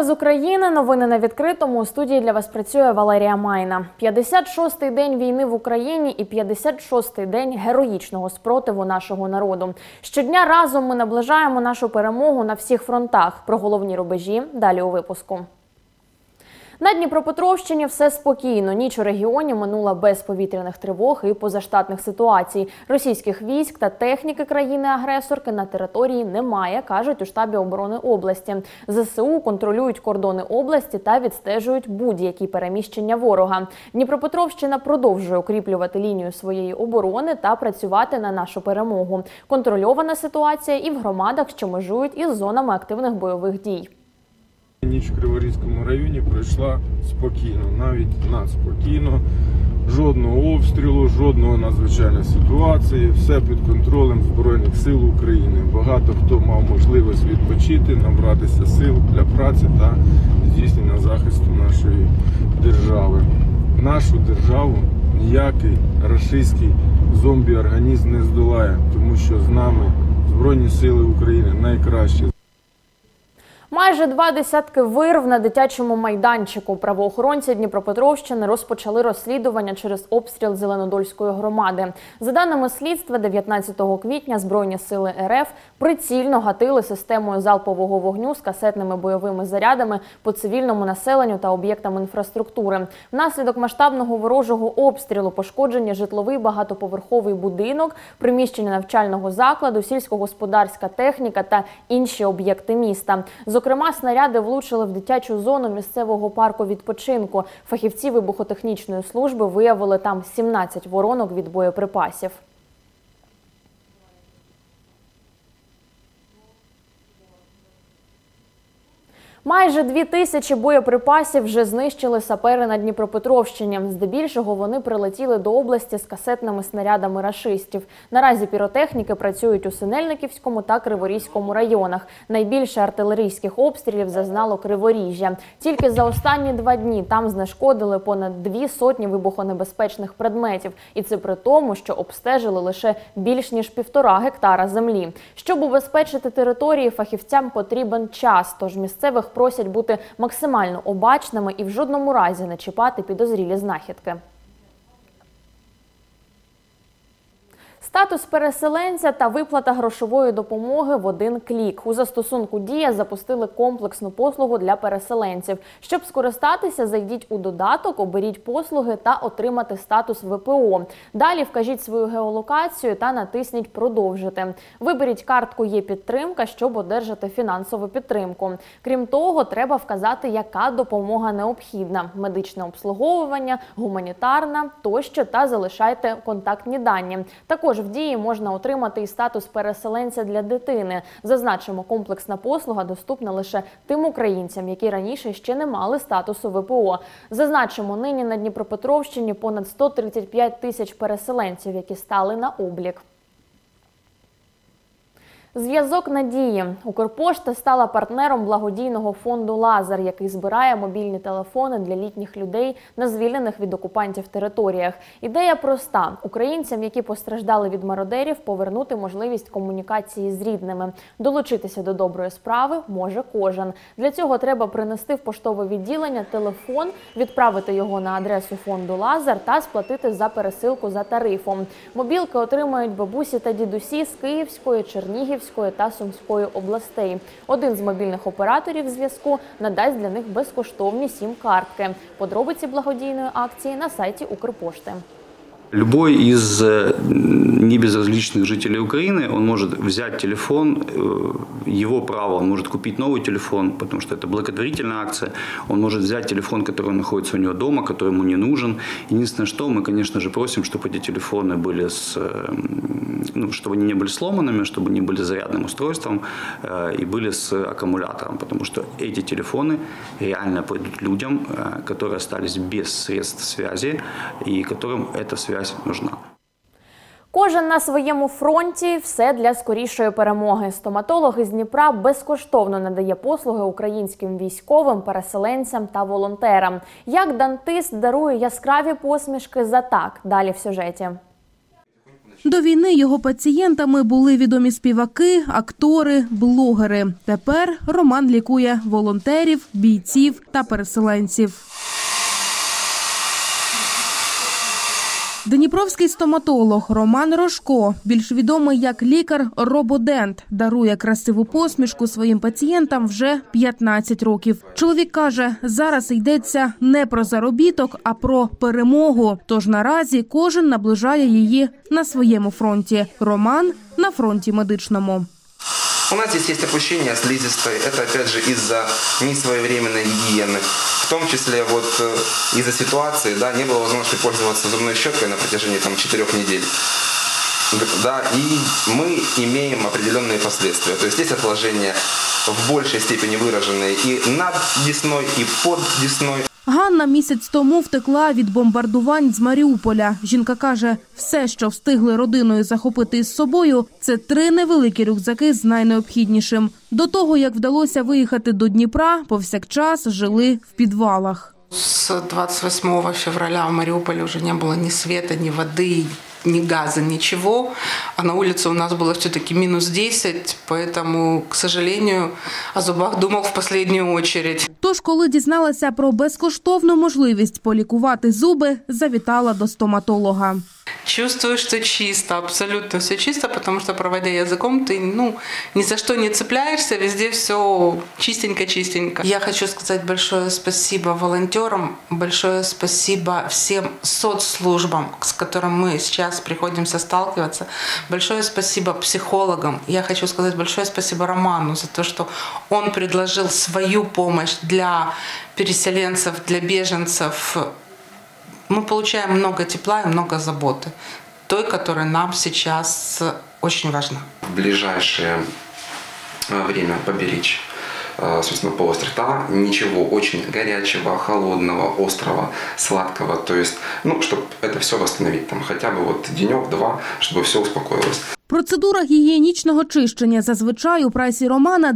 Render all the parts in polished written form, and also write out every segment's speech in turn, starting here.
з України. Новини на відкритому. У студії для вас працює Валерія Майна. 56-й день війни в Україні і 56-й день героїчного спротиву нашого народу. Щодня разом ми наближаємо нашу перемогу на всіх фронтах. Про головні рубежі далі у випуску. На Дніпропетровщині все спокійно. Ніч у регіоні минула без повітряних тривог і позаштатних ситуацій. Російських військ та техніки країни-агресорки на території немає, кажуть у штабі оборони області. ЗСУ контролюють кордони області та відстежують будь-які переміщення ворога. Дніпропетровщина продовжує укріплювати лінію своєї оборони та працювати на нашу перемогу. Контрольована ситуація і в громадах, що межують із зонами активних бойових дій. Ніч в Криворізькому районі пройшла спокійно, навіть надспокійно. Жодного обстрілу, жодної надзвичайної ситуації, все під контролем Збройних сил України. Багато хто мав можливість відпочити, набратися сил для праці та здійснення захисту нашої держави. Нашу державу ніякий рашистський зомбі-організм не здолає, тому що з нами Збройні сили України найкращі. Майже 2 десятки вирв на дитячому майданчику. Правоохоронці Дніпропетровщини розпочали розслідування через обстріл Зеленодольської громади. За даними слідства, 19 квітня Збройні сили РФ прицільно гатили системою залпового вогню з касетними бойовими зарядами по цивільному населенню та об'єктам інфраструктури. Внаслідок масштабного ворожого обстрілу пошкоджені житловий багатоповерховий будинок, приміщення навчального закладу, сільськогосподарська техніка та інші об'єкти міста. Зокрема, снаряди влучили в дитячу зону місцевого парку відпочинку. Фахівці вибухотехнічної служби виявили там 17 воронок від боєприпасів. Майже 2000 боєприпасів вже знищили сапери на Дніпропетровщині. Здебільшого вони прилетіли до області з касетними снарядами рашистів. Наразі піротехніки працюють у Синельниківському та Криворізькому районах. Найбільше артилерійських обстрілів зазнало Криворіжжя. Тільки за останні 2 дні там знешкодили понад 200 вибухонебезпечних предметів. І це при тому, що обстежили лише більш ніж 1,5 гектара землі. Щоб убезпечити території, фахівцям потрібен час, тож місцевих просять бути максимально обачними і в жодному разі не чіпати підозрілі знахідки. Статус переселенця та виплата грошової допомоги в один клік. У застосунку «Дія» запустили комплексну послугу для переселенців. Щоб скористатися, зайдіть у додаток, оберіть послуги та отримати статус ВПО. Далі вкажіть свою геолокацію та натисніть «Продовжити». Виберіть картку «Є-підтримка», щоб одержати фінансову підтримку. Крім того, треба вказати, яка допомога необхідна – медичне обслуговування, гуманітарна тощо, та залишайте контактні дані. Також в «Дії» можна отримати і статус переселенця для дитини. Зазначимо, комплексна послуга доступна лише тим українцям, які раніше ще не мали статусу ВПО. Зазначимо, нині на Дніпропетровщині понад 135 тисяч переселенців, які стали на облік. Зв'язок надії. Укрпошта стала партнером благодійного фонду «Лазер», який збирає мобільні телефони для літніх людей на звільнених від окупантів територіях. Ідея проста – українцям, які постраждали від мародерів, повернути можливість комунікації з рідними. Долучитися до доброї справи може кожен. Для цього треба принести в поштове відділення телефон, відправити його на адресу фонду «Лазер» та сплатити за пересилку за тарифом. Мобілки отримають бабусі та дідусі з Київської, Чернігівської та Сумської областей. Один з мобільних операторів зв'язку надасть для них безкоштовні сім-картки. Подробиці благодійної акції на сайті Укрпошти. Любой из небезразличных жителей Украины, он может взять телефон, его право, он может купить новый телефон, потому что это благотворительная акция, он может взять телефон, который находится у него дома, который ему не нужен. Единственное, что мы, конечно же, просим, чтобы эти телефоны были чтобы они не были сломанными, чтобы они были зарядным устройством и были с аккумулятором, потому что эти телефоны реально пойдут людям, которые остались без средств связи и которым эта связь нужна. Кожен на своєму фронті – все для скорішої перемоги. Стоматолог із Дніпра безкоштовно надає послуги українським військовим, переселенцям та волонтерам. Як дантист дарує яскраві посмішки за так? Далі в сюжеті. До війни його пацієнтами були відомі співаки, актори, блогери. Тепер Роман лікує волонтерів, бійців та переселенців. Дніпровський стоматолог Роман Рожко, більш відомий як лікар-рободент, дарує красиву посмішку своїм пацієнтам вже 15 років. Чоловік каже, зараз йдеться не про заробіток, а про перемогу. Тож наразі кожен наближає її на своєму фронті. Роман – на фронті медичному. У нас здесь есть опущение слизистой. Это, опять же, из-за несвоевременной гигиены. В том числе из-за ситуации, да, не было возможности пользоваться зубной щеткой на протяжении 4 недель. Да, и мы имеем определенные последствия. То есть есть отложения в большей степени выраженные и над десной, и под десной. Ганна місяць тому втекла від бомбардувань з Маріуполя. Жінка каже, все, що встигли родиною захопити із собою, це 3 невеликі рюкзаки з найнеобхіднішим. До того, як вдалося виїхати до Дніпра, повсякчас жили в підвалах. С 28 февраля в Мариуполе уже не было ни света, ни воды, ни газа, ничего. А на улице у нас было все-таки -10, поэтому, к сожалению, о зубах думал в последнюю очередь. Тож, коли дізналася про безкоштовну можливість полікувати зуби, завітала до стоматолога. Чувствую, что чисто, абсолютно все чисто, потому что, проводя языком, ты ни за что не цепляешься, везде все чистенько-чистенько. Я хочу сказать большое спасибо волонтерам, большое спасибо всем соцслужбам, с которыми мы сейчас приходимся сталкиваться. Большое спасибо психологам. Я хочу сказать большое спасибо Роману за то, что он предложил свою помощь для переселенцев, для беженцев. Мы получаем много тепла и много заботы, той, которая нам сейчас очень важна. В ближайшее время поберечь, собственно, полость рта, ничего очень горячего, холодного, острого, сладкого, то есть, чтобы это все восстановить, хотя бы денек-два, чтобы все успокоилось. Процедура гігієнічного чищення зазвичай у прайсі Романа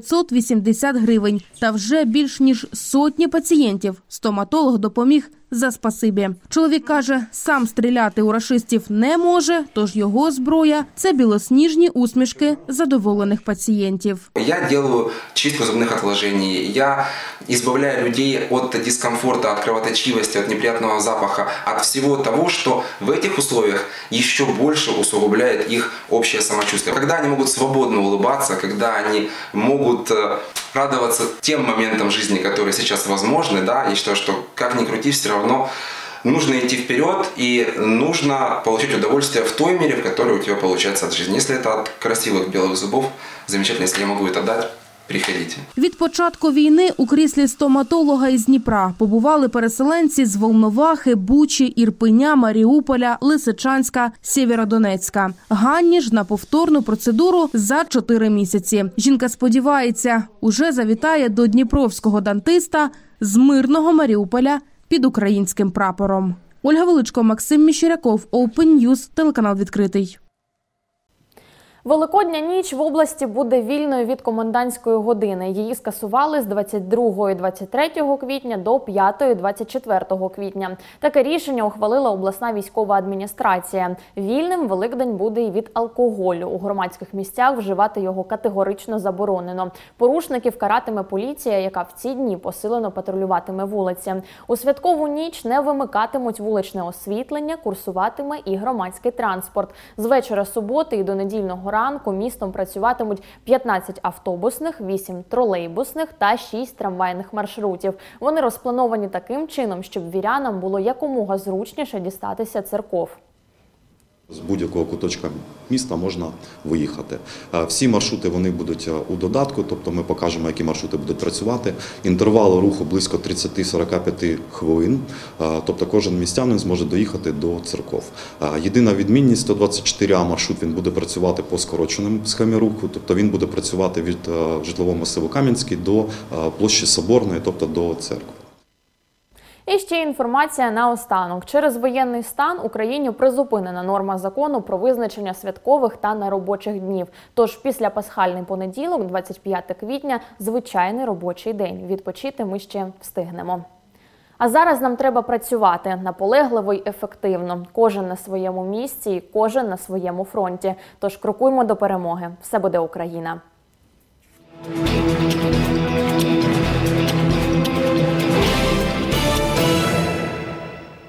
980 гривень. Та вже більш ніж сотні пацієнтів стоматолог допоміг за спасибі. Чоловік каже, сам стріляти у рашистів не може, тож його зброя – це білосніжні усмішки задоволених пацієнтів. Я делаю чистку зубных отложений, я избавляю людей от дискомфорта, от кровоточивости, от неприятного запаха, от всего того, что в этих условиях еще больше усугубляет их общее самочувствие. Когда они могут свободно улыбаться, когда они могут радоваться тем моментам жизни, которые сейчас возможны, да, я считаю, что как ни крути, все равно нужно идти вперед и нужно получить удовольствие в той мере, в которой у тебя получается от жизни. Если это от красивых белых зубов, замечательно, если я могу это дать, приходите. Від початку війни у кріслі стоматолога із Дніпра побували переселенці з Волновахи, Бучі, Ірпеня, Маріуполя, Лисичанська, Сєвєродонецька. Ганні ж на повторну процедуру за 4 місяці. Жінка сподівається, уже завітає до дніпровського дантиста з мирного Маріуполя під українським прапором. Ольга Величко, Максим Міщеряков, Open News, телеканал «Відкритий». Великодня ніч в області буде вільною від комендантської години. Її скасували з 22-23 квітня до 5-24 квітня. Таке рішення ухвалила обласна військова адміністрація. Вільним Великдень буде і від алкоголю. У громадських місцях вживати його категорично заборонено. Порушників каратиме поліція, яка в ці дні посилено патрулюватиме вулиці. У святкову ніч не вимикатимуть вуличне освітлення, курсуватиме і громадський транспорт. З вечора суботи і до недільного ранку містом працюватимуть 15 автобусних, 8 тролейбусних та 6 трамвайних маршрутів. Вони розплановані таким чином, щоб вірянам було якомога зручніше дістатися церков. З будь-якого куточка міста можна виїхати. Всі маршрути вони будуть у додатку, тобто ми покажемо, які маршрути будуть працювати. Інтервал руху близько 30-45 хвилин, тобто кожен містянин зможе доїхати до церков. Єдина відмінність – 124А маршрут, він буде працювати по скороченому схемі руху, тобто він буде працювати від житлового масиву Кам'янський до площі Соборної, тобто до церкви. І ще інформація наостанок. Через воєнний стан Україні призупинена норма закону про визначення святкових та неробочих днів. Тож після пасхальний понеділок, 25 квітня, звичайний робочий день. Відпочити ми ще встигнемо. А зараз нам треба працювати наполегливо й ефективно. Кожен на своєму місці і кожен на своєму фронті. Тож крокуймо до перемоги. Все буде Україна!